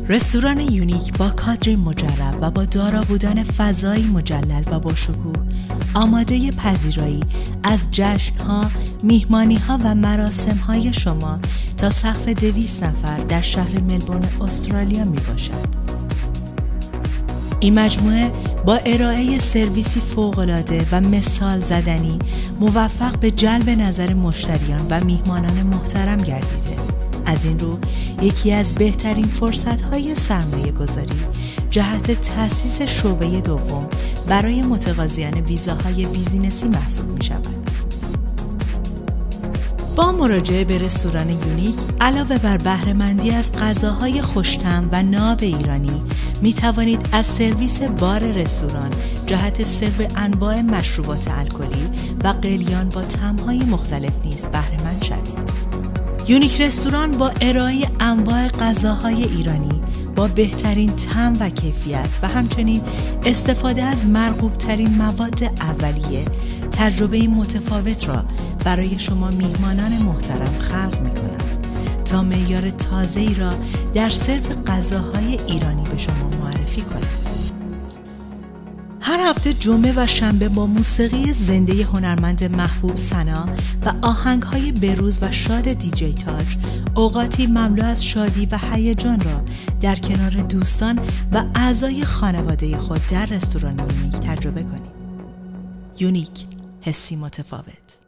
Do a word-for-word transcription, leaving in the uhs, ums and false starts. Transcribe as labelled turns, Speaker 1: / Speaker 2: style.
Speaker 1: رستوران یونیک با کادری مجرب و با دارا بودن فضایی مجلل و با شکوه آماده پذیرایی از جشن‌ها، میهمانی‌ها و مراسم‌های شما تا سقف دویست نفر در شهر ملبورن استرالیا میباشد. این مجموعه با ارائه سرویسی فوق‌العاده و مثال زدنی موفق به جلب نظر مشتریان و میهمانان محترم گردیده. از این رو یکی از بهترین فرصت‌های سرمایه گذاری جهت تأسیس شعبه دوم برای متقاضیان ویزاهای بیزینسی محسوب می شود. با مراجعه به رستوران یونیک علاوه بر بهره‌مندی از غذاهای خوش‌طعم و ناب ایرانی می توانید از سرویس بار رستوران جهت سرو انواع مشروبات الکلی و قلیان با طعم‌های مختلف نیز بهره‌مند شوید. یونیک رستوران با ارائه انواع غذاهای ایرانی با بهترین طعم و کیفیت و همچنین استفاده از مرغوب ترین مواد اولیه تجربه متفاوت را برای شما میهمانان محترم خلق می کند تا معیار تازه‌ای را در سرو غذاهای ایرانی به شما معرفی کند. هر هفته جمعه و شنبه با موسیقی زنده هنرمند محبوب سنا و آهنگ‌های بروز و شاد دیجی تاج اوقاتی مملو از شادی و هیجان را در کنار دوستان و اعضای خانواده خود در رستوران یونیک تجربه کنید. یونیک، حسی متفاوت.